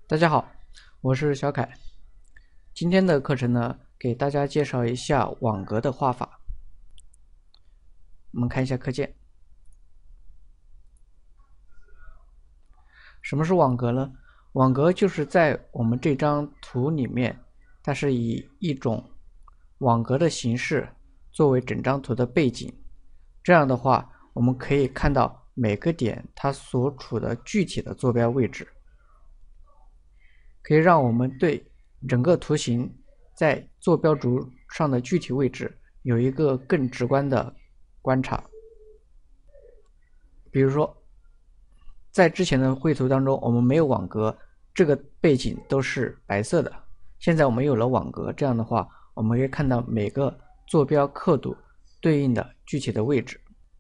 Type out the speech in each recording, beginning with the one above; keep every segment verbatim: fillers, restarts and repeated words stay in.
大家好，我是小凯。今天的课程呢，给大家介绍一下网格的画法。我们看一下课件。什么是网格呢？网格就是在我们这张图里面，它是以一种网格的形式作为整张图的背景。这样的话，我们可以看到每个点它所处的具体的坐标位置。可以让我们对整个图形在坐标轴上的具体位置有一个更直观的观察。比如说，在之前的绘图当中，我们没有网格，这个背景都是白色的。现在我们有了网格，这样的话，我们可以看到每个坐标刻度对应的具体的位置。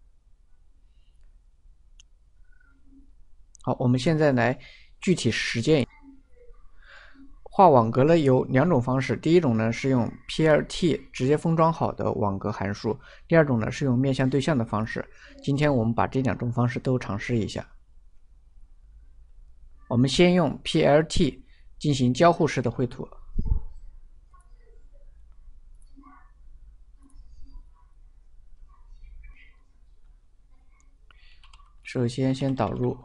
好，我们现在来具体实践。画网格呢有两种方式，第一种呢是用 P L T 直接封装好的网格函数，第二种呢是用面向对象的方式。今天我们把这两种方式都尝试一下。我们先用 P L T 进行交互式的绘图。首先先导入。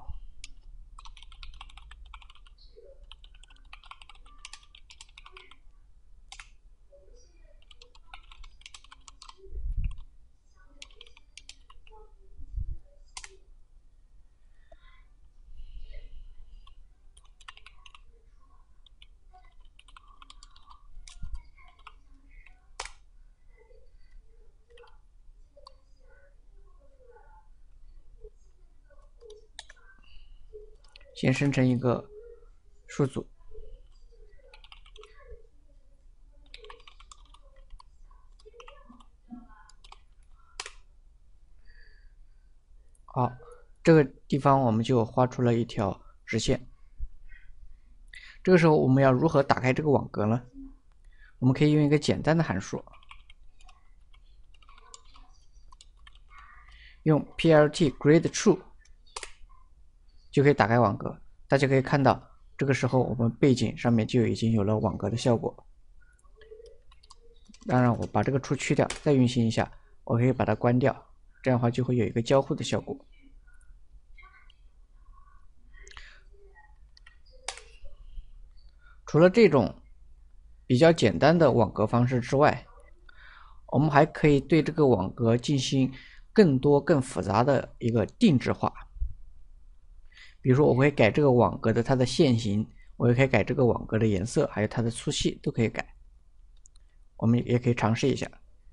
先生成一个数组。好，这个地方我们就画出了一条直线。这个时候我们要如何打开这个网格呢？我们可以用一个简单的函数，用 P L T Grid True 就可以打开网格。大家可以看到，这个时候我们背景上面就已经有了网格的效果。当然，我把这个 True 去掉，再运行一下，我可以把它关掉，这样的话就会有一个交互的效果。除了这种比较简单的网格方式之外，我们还可以对这个网格进行更多更复杂的一个定制化。比如说，我会改这个网格的它的线型，我也可以改这个网格的颜色，还有它的粗细都可以改。我们也可以尝试一下。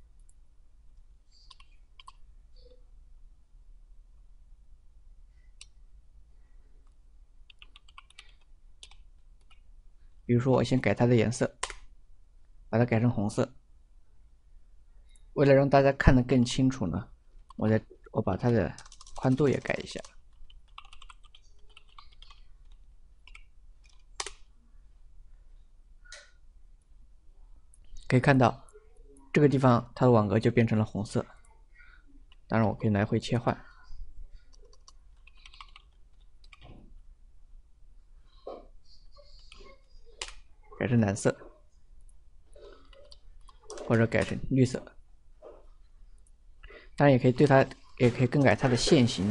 比如说，我先改它的颜色，把它改成红色。为了让大家看得更清楚呢，我再我把它的宽度也改一下。可以看到，这个地方它的网格就变成了红色。当然，我可以来回切换，改成蓝色，或者改成绿色。当然，也可以对它，也可以更改它的线型。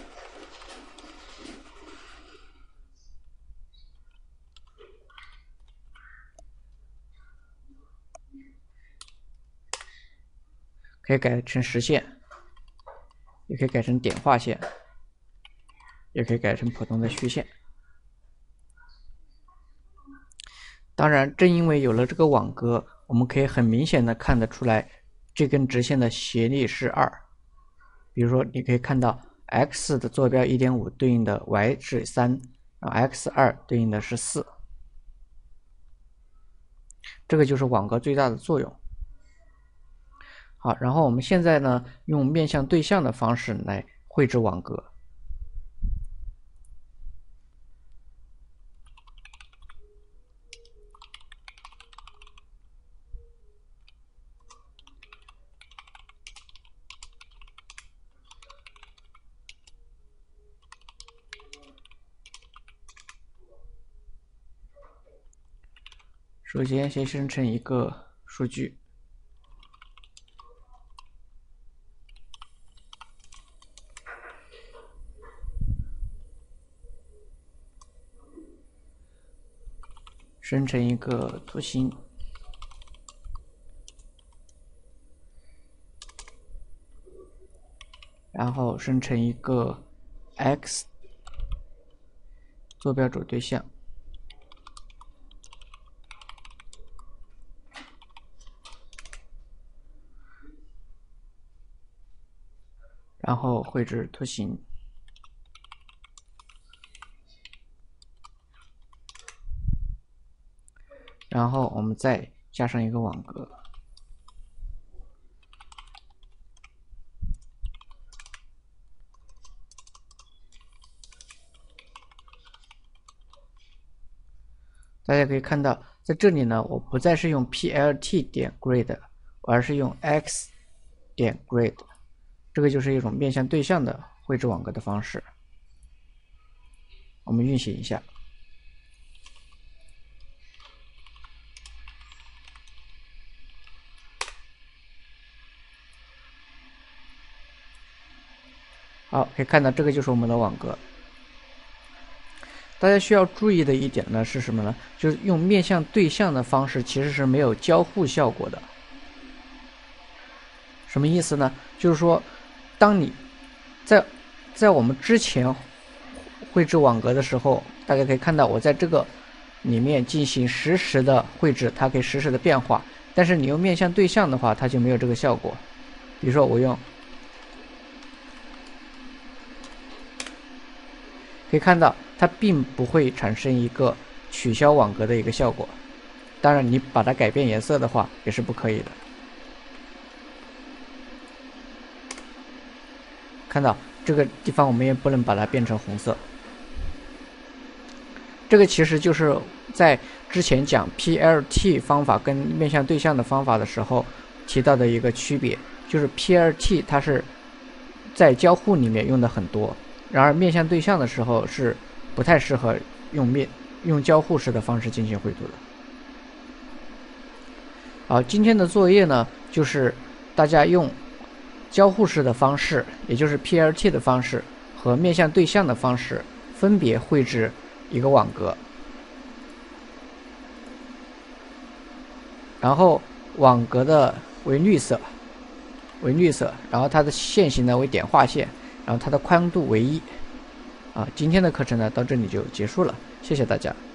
可以改成实线，也可以改成点画线，也可以改成普通的虚线。当然，正因为有了这个网格，我们可以很明显的看得出来，这根直线的斜率是二。比如说，你可以看到 x 的坐标 一点五 对应的 y 是三，然后 x 二 对应的是四。这个就是网格最大的作用。好，然后我们现在呢，用面向对象的方式来绘制网格。 首先，先生成一个数据，生成一个图形，然后生成一个 x 坐标轴对象。 然后绘制图形，然后我们再加上一个网格，大家可以看到，在这里呢，我不再是用 P L T 点 grid， 而是用 x 点 grid。 这个就是一种面向对象的绘制网格的方式。我们运行一下，好，可以看到这个就是我们的网格。大家需要注意的一点呢是什么呢？就是用面向对象的方式其实是没有交互效果的。什么意思呢？就是说，当你在在我们之前绘制网格的时候，大家可以看到我在这个里面进行实时的绘制，它可以实时的变化。但是你用面向对象的话，它就没有这个效果。比如说我用，可以看到它并不会产生一个取消网格的一个效果。当然，你把它改变颜色的话也是不可以的。看到这个地方，我们也不能把它变成红色。这个其实就是在之前讲 P L T 方法跟面向对象的方法的时候提到的一个区别，就是 P L T 它是在交互里面用的很多，然而面向对象的时候是不太适合用面用交互式的方式进行绘图的。好，今天的作业呢，就是大家用交互式的方式，也就是 P L T 的方式和面向对象的方式，分别绘制一个网格，然后网格的为绿色，为绿色，然后它的线型呢为点画线，然后它的宽度为一。啊，今天的课程呢到这里就结束了，谢谢大家。